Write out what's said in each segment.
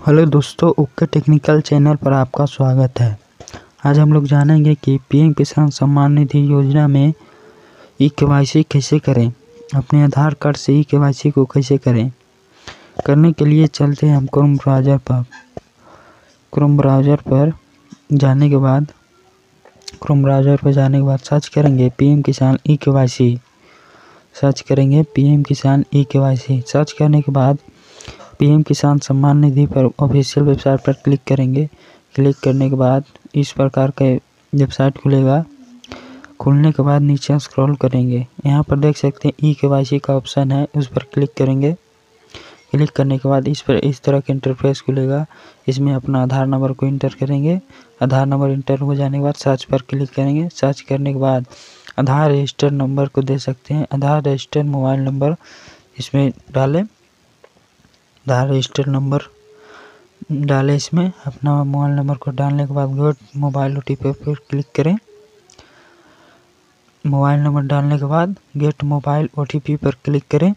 Hello दोस्तों, okay technical channel पर आपका स्वागत है। आज हम लोग जानेंगे कि पीएम किसान सम्मान निधि योजना में ई-केवाईसी कैसे करें, अपने आधार कार्ड से ई-केवाईसी को कैसे करें। करने के लिए चलते हैं हम क्रोम ब्राउज़र पर जाने के बाद सर्च करेंगे पीएम किसान ई-केवाईसी। सर्च करने के बाद पीएम किसान सम्मान निधि पर ऑफिशियल वेबसाइट पर क्लिक करेंगे। क्लिक करने के बाद इस प्रकार का वेबसाइट खुलेगा। खुलने के बाद नीचे स्क्रॉल करेंगे, यहाँ पर देख सकते हैं ई-केवाईसी का ऑप्शन है, उस पर क्लिक करेंगे। क्लिक करने के बाद इस तरह का इंटरफेस खुलेगा। इसमें अपना आधार नंबर को इंटर करेंगे। आधार नंबर इंटर हो जाने के बाद सर्च पर क्लिक करेंगे। सर्च करने के बाद आधार रजिस्टर नंबर को दे सकते हैं। आधार रजिस्टर मोबाइल नंबर इसमें डालें। आधार रजिस्टर नंबर डालें। इसमें अपना मोबाइल नंबर को डालने के बाद गेट मोबाइल ओटीपी पर क्लिक करें। मोबाइल नंबर डालने के बाद गेट मोबाइल ओटीपी पर क्लिक करें।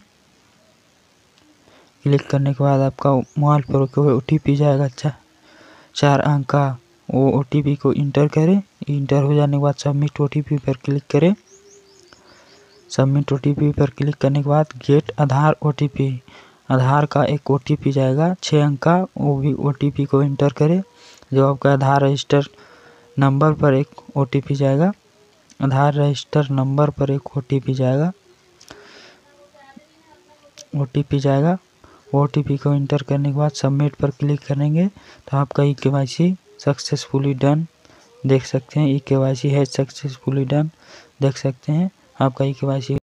क्लिक करने के बाद आपका मोबाइल पर ओटीपी जाएगा 4 अंक का, वो ओटीपी को इंटर करें। इंटर हो जाने के बाद सबमिट ओटीपी पर क्लिक करें। सबमिट ओटीपी पर क्लिक करने के बाद गेट आधार ओटीपी, आधार का एक ओटीपी जाएगा 6 अंक का, वो भी ओटीपी को इंटर करें। जो आपका आधार रजिस्टर नंबर पर एक ओटीपी जाएगा, आधार रजिस्टर नंबर पर एक ओटीपी जाएगा। ओटीपी को इंटर करने के बाद सबमिट पर क्लिक करेंगे तो आपका ई-केवाईसी सक्सेसफुली डन देख सकते हैं। ई-केवाईसी है सक्सेसफुली डन देख सकते हैं। आपका ई-केवाईसी